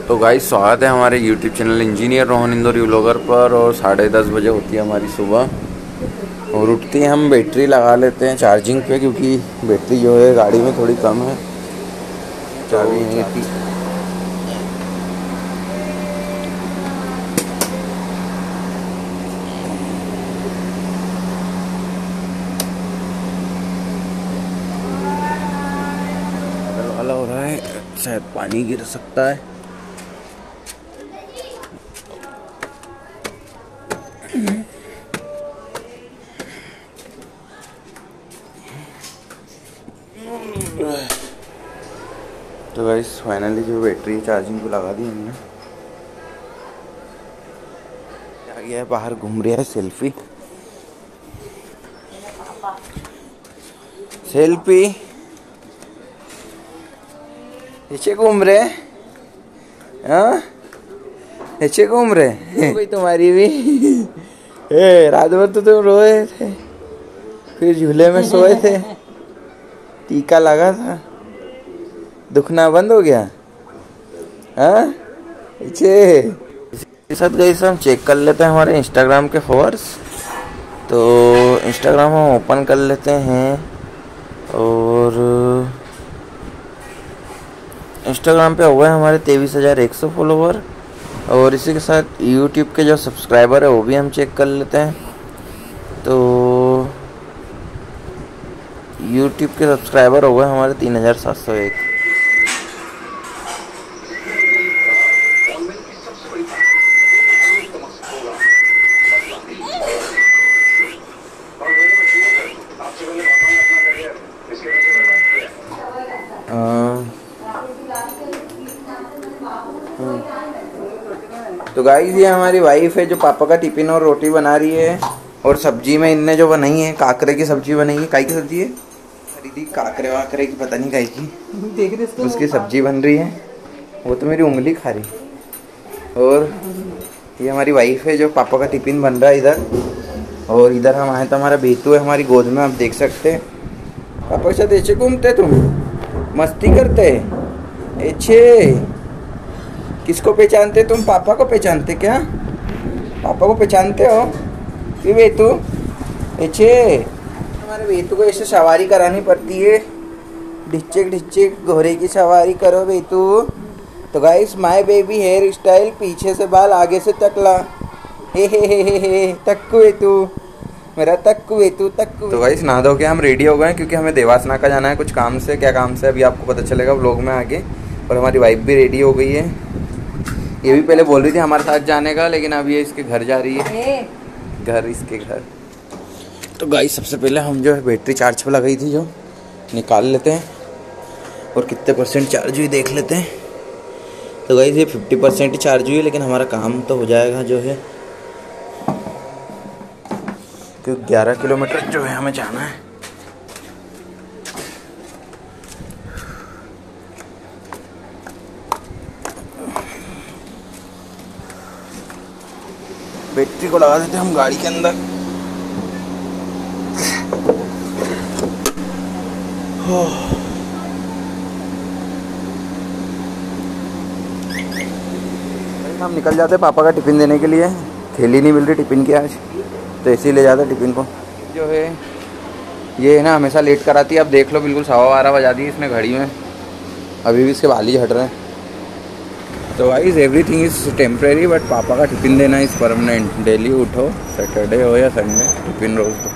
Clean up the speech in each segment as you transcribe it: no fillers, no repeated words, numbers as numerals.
तो गाइस स्वागत है हमारे YouTube चैनल इंजीनियर रोहन इंदौरी व्लॉगर पर। और 10:30 बजे होती है हमारी सुबह और उठते ही हम बैटरी लगा लेते हैं चार्जिंग पे, क्योंकि बैटरी जो है गाड़ी में थोड़ी कम है। चाबी यहीं थी। वाला हो रहा है, शायद पानी गिर सकता है। तो गाइस फाइनली जो बैटरी चार्जिंग को लगा दी हमने। आ गया है, बाहर घूम रहा है सेल्फी सेल्फी नीचे घूम रहे। हाँ नीचे घूम रहे कोई तुम्हारी भी। रात भर तो तुम रोए थे, फिर झूले में सोए थे, टीका लगा था, दुखना बंद हो गया। हाँ इसके साथ गई हम चेक कर लेते हैं हमारे इंस्टाग्राम के फॉलोअर्स। तो इंस्टाग्राम हम ओपन कर लेते हैं और इंस्टाग्राम पे हो गए हमारे 23,100 फॉलोवर। और इसी के साथ यूट्यूब के जो सब्सक्राइबर है वो भी हम चेक कर लेते हैं। तो यूट्यूब के सब्सक्राइबर हो गए हमारे 3,701। तो गाइस ये हमारी वाइफ है जो पापा का टिफिन और रोटी बना रही है। और सब्जी में इनने जो बनाई है, काकरे की सब्जी बनाई है। काई की सब्जी है खरीदी, काकरे वाकरे की पता नहीं काई की, देख रहे उसकी सब्जी बन रही है। वो तो मेरी उंगली खा रही। और ये हमारी वाइफ है जो पापा का टिफिन बन रहा है इधर। और इधर हम आए तो हमारा बेटू है हमारी गोद में, आप देख सकते हैं। पापा के साथ ऐसे घूमते तुम, मस्ती करते ऐसे। किसको पहचानते तुम? पापा को पहचानते क्या? पापा को पहचानते हो कि बेटू? ऐसे हमारे बेटू को ऐसे सवारी करानी पड़ती है। ढिच्चक ढिच्चक घोड़े की सवारी करो बेटू। तो guys my baby hair style, पीछे से बाल आगे से टकला। हे तक्कू बेटू, मेरा तक्कू बेटू तक्कू। तो गाइस नहा धो के हम रेडी हो गए, क्योंकि हमें देवासना का जाना है कुछ काम से। क्या काम से अभी आपको पता चलेगा व्लॉग में आगे। और हमारी वाइफ भी रेडी हो गई है। ये भी पहले बोल रही थी हमारे साथ जाने का, लेकिन अब ये इसके घर जा रही है, घर इसके घर। तो गाइस सबसे पहले हम जो है बैटरी चार्ज पे लगाई थी जो निकाल लेते हैं और कितने परसेंट चार्ज हुई देख लेते हैं। तो गाइस ये 50% ही चार्ज हुई है, लेकिन हमारा काम तो हो जाएगा जो है, क्योंकि 11 किलोमीटर जो है हमें जाना है। बैटरी को लगा देते हैं हम गाड़ी के अंदर। हम निकल जाते हैं पापा का टिफ़िन देने के लिए। थैली नहीं मिल रही टिफ़िन की आज, तो ऐसे ही ले जाते टिफ़िन को। जो है ये है ना हमेशा लेट कराती है। अब देख लो बिल्कुल 12:15 बजा दी इसने घड़ी में, अभी भी इसके बाल ही हट रहे हैं। तो guys everything is temporary, but पापा का टिफ़िन देना इज़ परमानेंट। डेली उठो, सैटरडे हो या संडे, टिफ़िन रोज़ दो।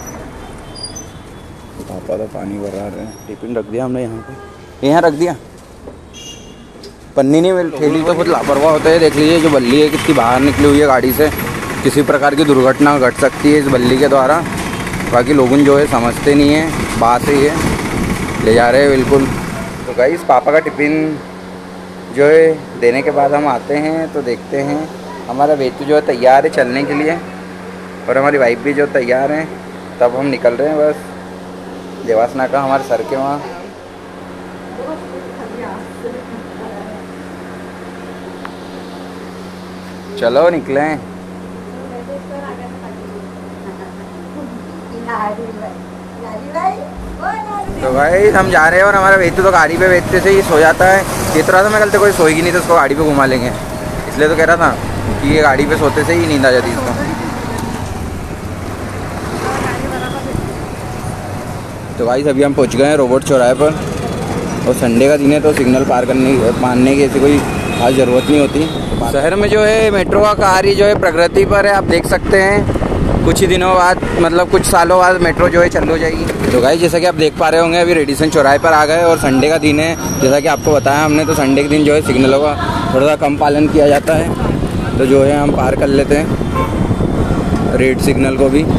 पापा तो पानी भरा रहे हैं। टिफ़िन रख दिया हमने यहाँ पे, यहाँ रख दिया। पन्नी नहीं मिल, थैली तो खुद लापरवाह होता है। देख लीजिए जो बल्ली है कितनी बाहर निकली हुई है गाड़ी से। किसी प्रकार की दुर्घटना घट सकती है इस बल्ली के द्वारा। बाकी लोगों जो है समझते नहीं है, बात ही है, ले जा रहे हैं बिल्कुल। तो गाइस पापा का टिफ़िन जो है देने के बाद हम आते हैं तो देखते हैं हमारा बेटू जो है तैयार है चलने के लिए, और हमारी वाइफ भी जो तैयार हैं। तब हम निकल रहे हैं बस देवासना का, हमारे सर के वहाँ। चलो निकलें। तो भाई हम जा रहे हैं और हमारा वेतु तो गाड़ी पे बैठते से ही सो जाता है। ये तो रहा था मैं कल तो कोई सोएगी नहीं तो उसको गाड़ी पे घुमा लेंगे, इसलिए तो कह रहा था कि ये गाड़ी पे सोते से ही नींद आ जाती है इसको। तो भाई अभी हम पहुंच गए हैं रोबोट चौराहे पर, और संडे का दिन है तो सिग्नल पार करने मानने की ऐसी कोई खास ज़रूरत नहीं होती। शहर में जो है मेट्रो का कार्य जो है प्रगति पर है, आप देख सकते हैं। कुछ ही दिनों बाद मतलब कुछ सालों बाद मेट्रो जो है चालू हो जाएगी। तो भाई जैसा कि आप देख पा रहे होंगे अभी रेडिसन चौराहे पर आ गए, और संडे का दिन है जैसा कि आपको बताया हमने। तो संडे के दिन जो है सिग्नलों का थोड़ा सा कम पालन किया जाता है, तो जो है हम पार कर लेते हैं रेड सिग्नल को भी।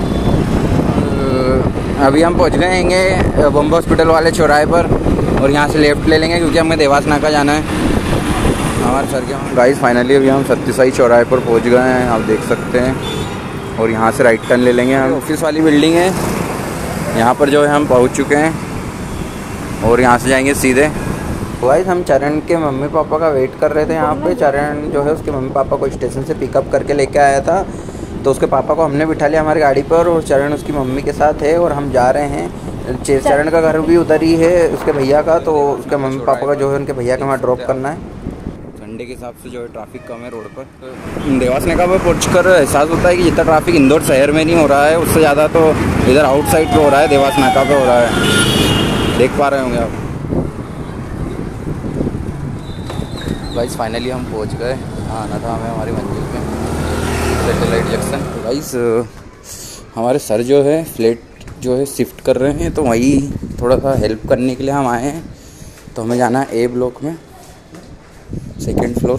अभी हम पहुंच गए हैं बॉम्बे हॉस्पिटल वाले चौराहे पर, और यहाँ से लेफ्ट ले लेंगे क्योंकि हमें देवास नाका जाना है हमारे सर के। गाइस फाइनली अभी हम सत्यसाई चौराहे पर पहुंच गए हैं, आप देख सकते हैं, और यहाँ से राइट टर्न ले लेंगे। हम ऑफिस वाली बिल्डिंग है, यहाँ पर जो है हम पहुँच चुके हैं, और यहाँ से जाएंगे सीधे। गाइस हम चरण के मम्मी पापा का वेट कर रहे थे यहाँ पे। चरण जो है उसके मम्मी पापा को स्टेशन से पिकअप करके लेके आया था, तो उसके पापा को हमने बिठा लिया हमारी गाड़ी पर, और चरण उसकी मम्मी के साथ है, और हम जा रहे हैं। चरण का घर भी उधर ही है उसके भैया का, तो उसके मम्मी पापा का जो है उनके भैया के वहाँ ड्रॉप करना है। संडे के हिसाब से जो है ट्रैफिक कम है रोड पर। देवास नाका पर पहुँच कर एहसास होता है कि जितना ट्रैफिक इंदौर शहर में नहीं हो रहा है, उससे ज़्यादा तो इधर आउटसाइड पे हो रहा है, देवास नाका पे हो रहा है, देख पा रहे होंगे आप। गाइस फाइनली हम पहुँच गए, आना था हमें हमारी मंजिल पे, सैटेलाइट जंक्शन। गाइस हमारे सर जो है फ्लैट जो है शिफ्ट कर रहे हैं, तो वही थोड़ा सा हेल्प करने के लिए हम आए हैं। तो हमें जाना है ए ब्लॉक में, 2nd फ्लोर।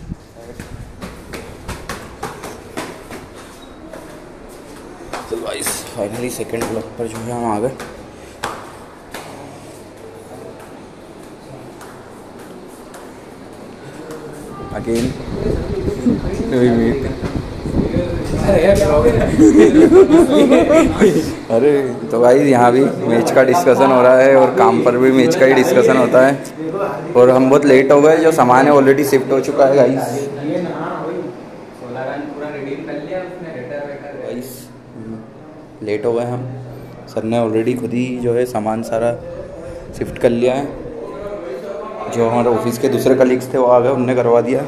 तो गाइस फाइनली 2nd ब्लॉक पर जो है हम आ गए। अगेन अरे तो भाई यहाँ भी मैच का डिस्कशन हो रहा है, और काम पर भी मैच का ही डिस्कशन होता है, और हम बहुत लेट हो गए। जो सामान है ऑलरेडी शिफ्ट हो चुका है गाइस। लेट हो गए हम, सर ने ऑलरेडी खुद ही जो है सामान सारा शिफ्ट कर लिया है। जो हमारे ऑफिस के दूसरे कलीग्स थे वो आ गए, उनने करवा दिया।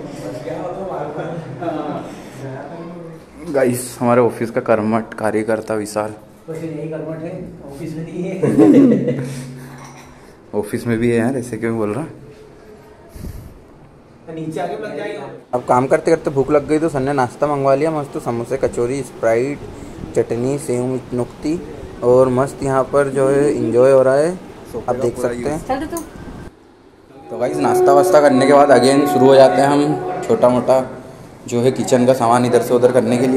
गाइस हमारे ऑफिस का कर्मठ कार्यकर्ता विशाल ऑफिस में नहीं है ऑफिस में भी है यार, ऐसे क्यों बोल रहा। नीचे आके लग जाएगा। अब काम करते करते भूख लग गई तो सर ने नाश्ता मंगवा लिया मस्त, समोसे कचौरी स्प्राइट चटनी सेव नुक्ती, और मस्त यहाँ पर जो है इंजॉय हो रहा है, आप देख सकते हैं। तो गाइस नाश्ता वास्ता करने के बाद अगेन शुरू हो जाते हैं हम छोटा मोटा जो है किचन का सामान इधर से उधर करने के लिए।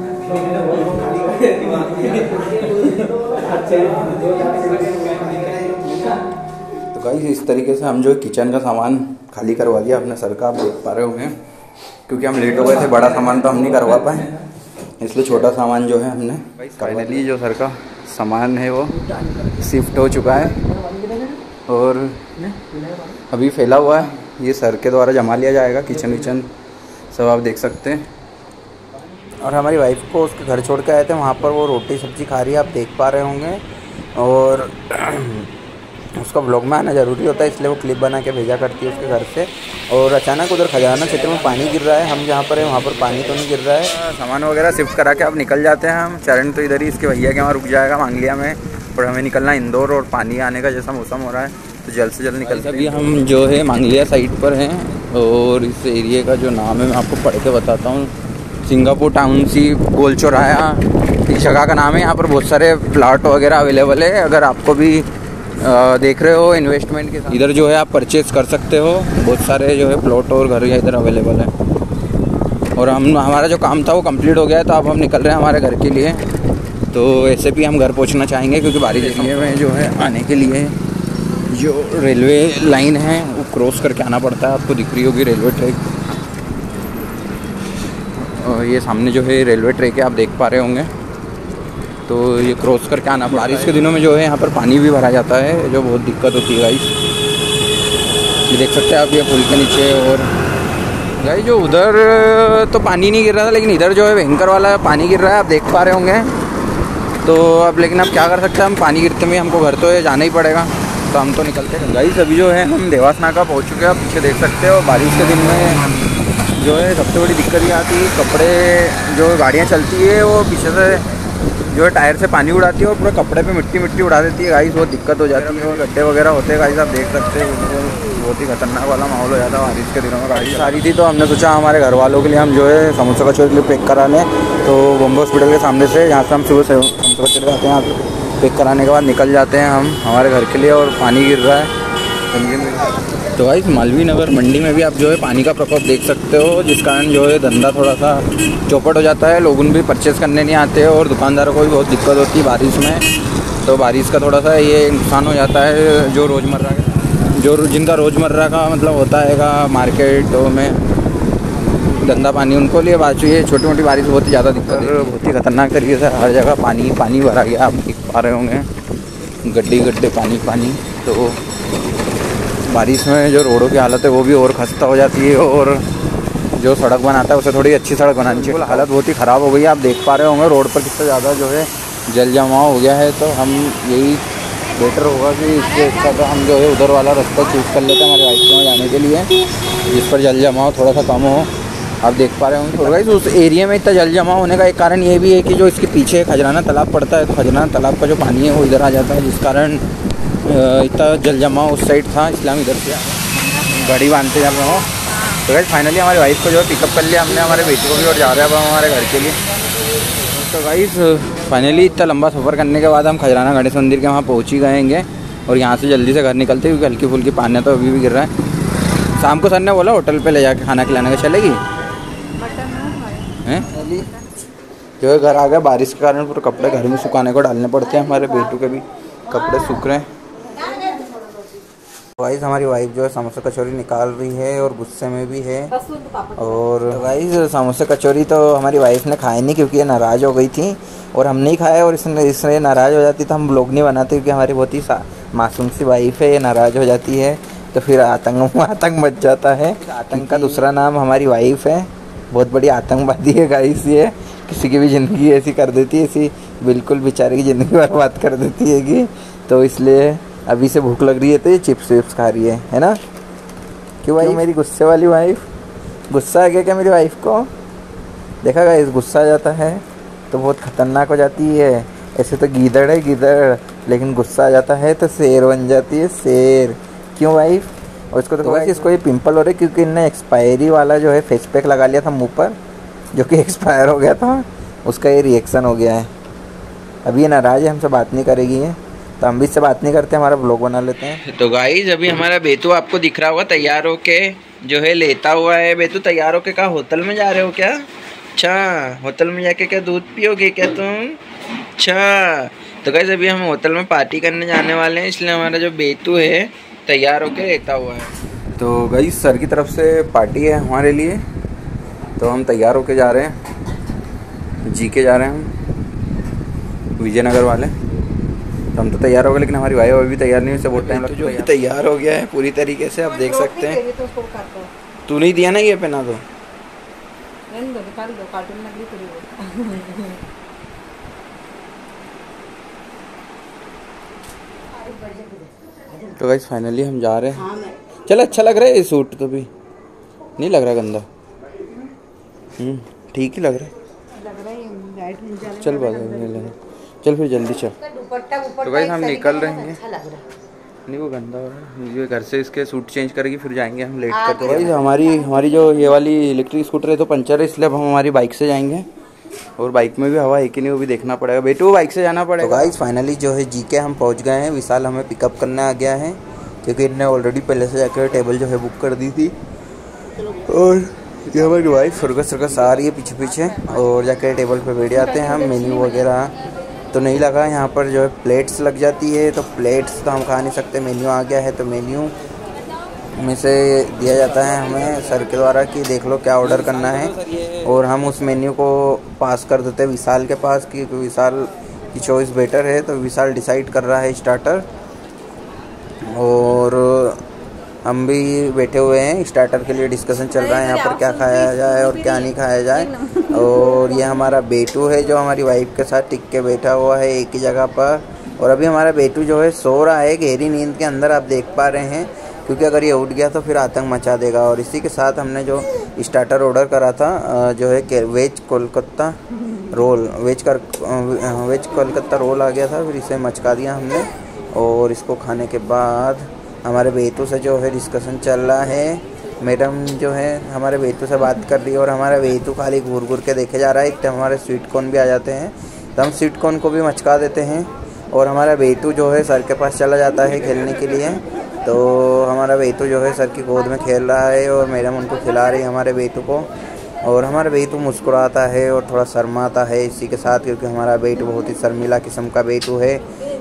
तो गाइस इस तरीके से हम जो किचन का सामान खाली करवा दिया अपने सर का, आप देख पा रहे होंगे, क्योंकि हम लेट हो गए थे। बड़ा सामान तो हम नहीं करवा पाए, इसलिए छोटा सामान जो है हमने फाइनली जो सर का सामान है वो शिफ्ट हो चुका है, और अभी फैला हुआ है, ये सर के द्वारा जमा लिया जाएगा। किचन विचन सब आप देख सकते हैं। और हमारी वाइफ को उसके घर छोड़ के आए थे, वहाँ पर वो रोटी सब्जी खा रही है, आप देख पा रहे होंगे। और उसका ब्लॉग में आना ज़रूरी होता है, इसलिए वो क्लिप बना के भेजा करती है उसके घर से। और अचानक उधर खजाना क्षेत्र में पानी गिर रहा है, हम जहाँ पर है वहाँ पर पानी तो नहीं गिर रहा है। सामान वगैरह शिफ्ट करा के आप निकल जाते हैं हम। चरण तो इधर ही इसके भैया के वहाँ रुक जाएगा मांगलिया में, और हमें निकलना इंदौर, और पानी आने का जैसा मौसम हो रहा है तो जल्द से जल्द निकलते हैं। अभी हम जो है मांगलिया साइड पर हैं, और इस एरिया का जो नाम है मैं आपको पढ़ के बताता हूँ। सिंगापुर टाउनशिप गोल चौराहा इस जगह का नाम है। यहाँ पर बहुत सारे प्लाट वगैरह अवेलेबल है, अगर आपको भी देख रहे हो इन्वेस्टमेंट के साथ इधर जो है आप परचेज कर सकते हो। बहुत सारे जो है प्लॉट और घर इधर अवेलेबल है। और हमारा जो काम था वो कंप्लीट हो गया है, तो अब हम निकल रहे हैं हमारे घर के लिए। तो ऐसे भी हम घर पहुँचना चाहेंगे, क्योंकि बारिश एरिया में जो है आने के लिए जो रेलवे लाइन है वो क्रॉस करके आना पड़ता है। आपको दिख रही होगी रेलवे ट्रैक, और ये सामने जो है रेलवे ट्रैक है, आप देख पा रहे होंगे। तो ये क्रॉस करके आना, बारिश के दिनों में जो है यहाँ पर पानी भी भरा जाता है, जो बहुत दिक्कत होती है गाइस। ये देख सकते हैं आप, ये पुल के नीचे। और गाइस जो उधर तो पानी नहीं गिर रहा था, लेकिन इधर जो है भयंकर वाला पानी गिर रहा है, आप देख पा रहे होंगे। तो अब लेकिन अब क्या कर सकते हैं, हम पानी गिरते में हमको घर तो जाना ही पड़ेगा, तो हम तो निकलते हैं। गाइस अभी जो है हम देवास नाका पहुँच चुके हैं, आप पीछे देख सकते हो। बारिश के दिन में जो है सबसे बड़ी दिक्कत ये आती है, कपड़े जो गाड़ियाँ चलती है वो पीछे से जो है टायर से पानी उड़ाती है और पूरे कपड़े पे मिट्टी उड़ा देती है गाइस, बहुत दिक्कत हो जाती है। और गड्ढे वगैरह होते हैं गाइस, आप देख सकते हैं, बहुत ही खतरनाक वाला माहौल हो जाता है बारिश के दिनों में। गाड़ी सारी थी तो हमने सोचा हमारे घर वालों के लिए हम जो है समोसा कचौरी के लिए पैक करा लें। तो बॉम्बे हॉस्पिटल के सामने से यहाँ से हम सुबह से समोसा कचौरी आते हैं, यहाँ पैक कराने के बाद निकल जाते हैं हम हमारे घर के लिए। और पानी गिर रहा है तो गाइस मालवीय नगर मंडी में भी आप जो है पानी का प्रकोप देख सकते हो, जिस कारण जो है धंधा थोड़ा सा चौपट हो जाता है, लोगों भी परचेज़ करने नहीं आते और दुकानदारों को भी बहुत दिक्कत होती है बारिश में। तो बारिश का थोड़ा सा ये नुकसान हो जाता है, जो रोज़मर्रा जिनका रोज़मर्रा का मतलब होता है मार्केटों में धंधा पानी, उनको लिए बात ये छोटी मोटी बारिश बहुत ही ज़्यादा दिक्कत है। बहुत ही खतरनाक तरीके से हर जगह पानी भरा गया, आप देख पा रहे होंगे, गड्ढे पानी। तो बारिश में जो रोडों की हालत है वो भी और खस्ता हो जाती है, और जो सड़क बनाता है उसे थोड़ी अच्छी सड़क बनानी चाहिए। हालत बहुत ही ख़राब हो गई है, आप देख पा रहे होंगे रोड पर कितना ज़्यादा जो है जल जमाव हो गया है। तो हम यही बेटर होगा कि इससे अच्छा तो हम जो है उधर वाला रास्ता चूज़ कर लेते हैं हमारे बाइक में जाने के लिए, जिस पर जल जमाव थोड़ा सा कम हो। आप देख पा रहे होंगे गाइस उस एरिया में इतना जल जमाव होने का एक कारण ये भी है कि जो इसके पीछे खजराना तालाब पड़ता है, तो खजराना तालाब का जो पानी है वो इधर आ जाता है, जिस कारण इतना जल जमाव उस साइड था, इसलिए हम इधर से गाड़ी बांधते जा रहे हो। तो गाइस फाइनली हमारी वाइफ को जो है पिकअप कर लिया हमने, हमारे बेटे को भी, और जा रहे हैं अब हमारे घर के लिए। तो गाइस फाइनली इतना लंबा सफ़र करने के बाद हम खजराना गणेश मंदिर के वहाँ पहुँच ही गएंगे, और यहाँ से जल्दी से घर निकलते क्योंकि हल्की फुल्की पानी तो अभी भी गिर रहा है। शाम को सर ने बोला होटल पे ले जाके खाना खिलाने का, चलेगी हैं? जो है घर आ गया, बारिश के कारण पूरे कपड़े घर में सुखाने को डालने पड़ते हैं, हमारे बेटू के भी कपड़े सूख रहे हैं। गाइस हमारी वाइफ जो है समोसा कचौरी निकाल रही है और गुस्से में भी है। और गाइस समोसा कचौरी तो हमारी वाइफ ने खाया नहीं क्योंकि ये नाराज़ हो गई थी, और हम नहीं खाए, और इसने नाराज़ हो जाती तो हम ब्लॉग नहीं बनाते, क्योंकि हमारी बहुत ही मासूम सी वाइफ है, ये नाराज़ हो जाती है तो फिर आतंक मच जाता है। आतंक का दूसरा नाम हमारी वाइफ है, बहुत बड़ी आतंकवादी है गाइस, ये किसी की भी ज़िंदगी ऐसी कर देती है, ऐसी बिल्कुल बेचारे की ज़िंदगी बर्बाद कर देती है कि। तो इसलिए अभी से भूख लग रही है तो ये चिप्स विप्स खा रही है ना? क्यों भाई मेरी गुस्से वाली वाइफ, गुस्सा आ गया क्या मेरी वाइफ को? देखा गाइस गुस्सा आ जाता है तो बहुत ख़तरनाक हो जाती है। ऐसे तो गीदड़ है गीदड़, लेकिन गुस्सा आ जाता है तो शेर बन जाती है शेर। क्यों वाइफ? और इसको तो वैसे इसको ये पिंपल हो रहे क्योंकि इनने एक्सपायरी वाला जो है फेस पैक लगा लिया था मुंह पर, जो कि एक्सपायर हो गया था, उसका ये रिएक्शन हो गया है। अभी ये नाराज़ है, हमसे बात नहीं करेगी है, तो हम भी इससे बात नहीं करते, हमारा ब्लॉग बना लेते हैं। तो गाइस अभी हमारा बेतू आपको दिख रहा होगा तैयार होके जो है लेता हुआ है। बेतू तैयार होके कहाँ होटल में जा रहे हो क्या? अच्छा होटल में जाके क्या दूध पियोगे क्या तुम? अच्छा तो गाइस अभी हम होटल में पार्टी करने जाने वाले हैं, इसलिए हमारा जो बेतू है तैयार होके लेता हुआ है। तो गाइस सर की तरफ से पार्टी है हमारे लिए, तो हम तैयार होके जा रहे हैं, जी के जा रहे हैं हम विजयनगर वाले। तो हम तो तैयार हो गए, लेकिन हमारी वाइफ अभी भी तैयार नहीं, उससे बहुत टाइम लगता है। तैयार हो गया है पूरी तरीके से, आप देख सकते हैं। तू नहीं दिया ना ये पहना तो तो गाइस फाइनली हम जा रहे हैं। चल अच्छा लग रहा है ये सूट, तो भी नहीं लग रहा गंदा, ठीक ही लग रहा है। चल बात चल फिर जल्दी चल। तो गाइस हम निकल रहे हैं, नहीं वो गंदा हो रहा है, ये घर से इसके सूट चेंज करेंगे फिर जाएंगे हम लेट कर। तो गाइस हमारी जो ये वाली इलेक्ट्रिक स्कूटर है तो पंचर है, इसलिए अब हम हमारी बाइक से जाएंगे, और बाइक में भी हवा है कि नहीं वो भी देखना पड़ेगा। बेटू बाइक से जाना पड़ेगा। तो गाइस फाइनली जो है जीके हम पहुंच गए हैं, विशाल हमें पिकअप करने आ गया है, क्योंकि इन्होंने ऑलरेडी पहले से जाकर टेबल जो है बुक कर दी थी। और ये हमारी वाइफ सर्कस आ रही है पीछे पीछे, और जाकर टेबल पे बैठ जाते हैं हम। मेन्यू वगैरह तो नहीं लगा यहाँ पर, जो है प्लेट्स लग जाती है, तो प्लेट्स तो हम खा नहीं सकते। मेन्यू आ गया है तो मेन्यू में से दिया जाता है हमें सर के द्वारा कि देख लो क्या ऑर्डर करना है, और हम उस मेन्यू को पास कर देते हैं विशाल के पास, कि विशाल की चॉइस बेटर है, तो विशाल डिसाइड कर रहा है स्टार्टर। और हम भी बैठे हुए हैं, स्टार्टर के लिए डिस्कशन चल रहा है यहाँ पर क्या खाया जाए और क्या नहीं खाया जाए। और ये हमारा बेटू है जो हमारी वाइफ के साथ टिक के बैठा हुआ है एक ही जगह पर। और अभी हमारा बेटू जो है सो रहा है गहरी नींद के अंदर, आप देख पा रहे हैं, क्योंकि अगर ये उठ गया तो फिर आतंक मचा देगा। और इसी के साथ हमने जो स्टार्टर ऑर्डर करा था जो है veg Kolkata roll, veg Kolkata roll आ गया था, फिर इसे मचका दिया हमने। और इसको खाने के बाद हमारे बेटू से जो है डिस्कशन चल रहा है, मैडम जो है हमारे बेटू से बात कर रही है और हमारा बेटू खाली घूर घूर के देखे जा रहा है। एक तो हमारे स्वीट कॉर्न भी आ जाते हैं तो हम स्वीट कॉर्न को भी मचका देते हैं। और हमारा बेटू जो है सर के पास चला जाता है खेलने के लिए, तो हमारा बेटू जो है सर की गोद में खेल रहा है और मैडम उनको खिला रही है हमारे बेटू को। और हमारा बेटू मुस्कुराता है और थोड़ा शर्माता है इसी के साथ, क्योंकि हमारा बेटू बहुत ही शर्मीला किस्म का बेटू है।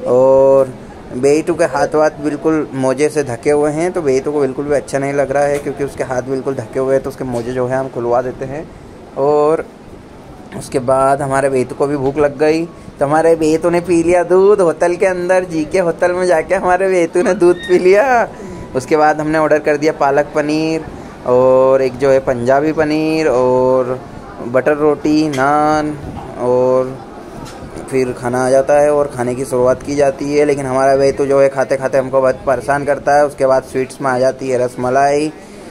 और बेटू के हाथ वाथ बिल्कुल मोजे से ढके हुए हैं, तो बेटू को बिल्कुल भी अच्छा नहीं लग रहा है, क्योंकि उसके हाथ बिल्कुल ढके हुए हैं, तो उसके मोजे जो है हम खुलवा देते हैं। और उसके बाद हमारे बेटू को भी भूख लग गई, तो हमारे बेटू ने पी लिया दूध होटल के अंदर, जी के होटल में जाके हमारे बेटू ने दूध पी लिया। उसके बाद हमने ऑर्डर कर दिया पालक पनीर और एक जो है पंजाबी पनीर और बटर रोटी, नान, और फिर खाना आ जाता है और खाने की शुरुआत की जाती है। लेकिन हमारा बेटू जो है खाते खाते हमको बहुत परेशान करता है। उसके बाद स्वीट्स में आ जाती है रसमलाई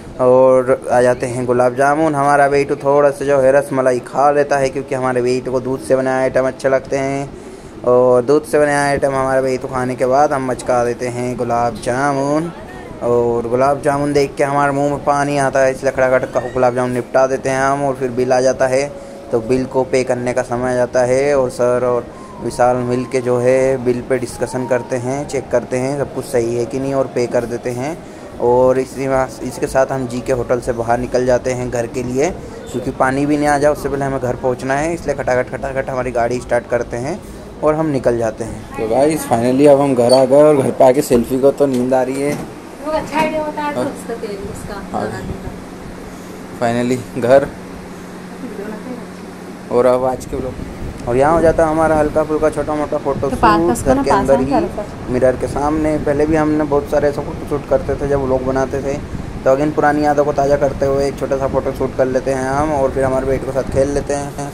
और आ जाते हैं गुलाब जामुन। हमारा बेटू थोड़ा सा जो है रसमलाई खा लेता है, क्योंकि हमारे बेटू को दूध से बने आइटम अच्छे लगते हैं। और दूध से बने आइटम हमारे बेटू खाने के बाद हम मचका देते हैं गुलाब जामुन। और गुलाब जामुन देख के हमारे मुंह में पानी आता है, इसलिए खटाखट गुलाब जामुन निपटा देते हैं हम। और फिर बिल आ जाता है, तो बिल को पे करने का समय आ जाता है और सर और विशाल मिल के जो है बिल पे डिस्कशन करते हैं, चेक करते हैं सब कुछ सही है कि नहीं और पे कर देते हैं। और इसके साथ हम जी के होटल से बाहर निकल जाते हैं घर के लिए, क्योंकि पानी भी नहीं आ जाए उससे पहले हमें घर पहुंचना है, इसलिए खटाखट हमारी गाड़ी स्टार्ट करते हैं और हम निकल जाते हैं। तो गाइस फाइनली अब हम घर आ गए और घर पे आके सेल्फी को तो नींद आ रही है। अच्छा आइडिया होता है फाइनली घर और अब आज के लोग और यहाँ हो जाता है हमारा हल्का फुल्का छोटा मोटा फोटो शूट घर के अंदर ही मिरर के सामने। पहले भी हमने बहुत सारे ऐसा फोटो शूट करते थे जब व्लॉग बनाते थे, तो अगेन पुरानी यादों को ताज़ा करते हुए एक छोटा सा फोटो शूट कर लेते हैं हम और फिर हमारे बेटे के साथ खेल लेते हैं।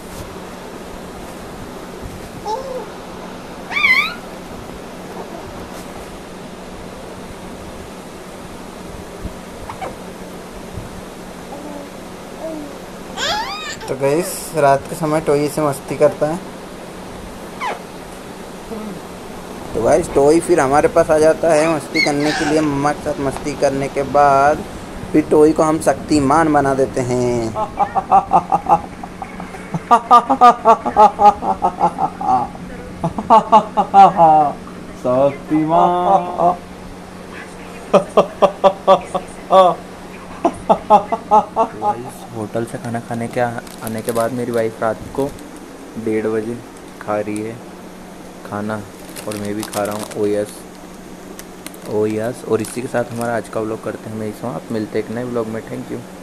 तो गाइस रात के समय टॉय से मस्ती करता है, तो गाइस टॉय फिर हमारे पास आ जाता है मस्ती करने के लिए। मम्मा के साथ मस्ती करने के बाद फिर टॉय को हम शक्तिमान बना देते हैं। शक्तिमान होटल से खाना खाने के आने के बाद मेरी वाइफ रात को 1:30 बजे खा रही है खाना और मैं भी खा रहा हूँ। Oh yes. और इसी के साथ हमारा आज का व्लॉग करते हैं मैं समाप्त। मिलते हैं एक नए व्लॉग में। Thank you.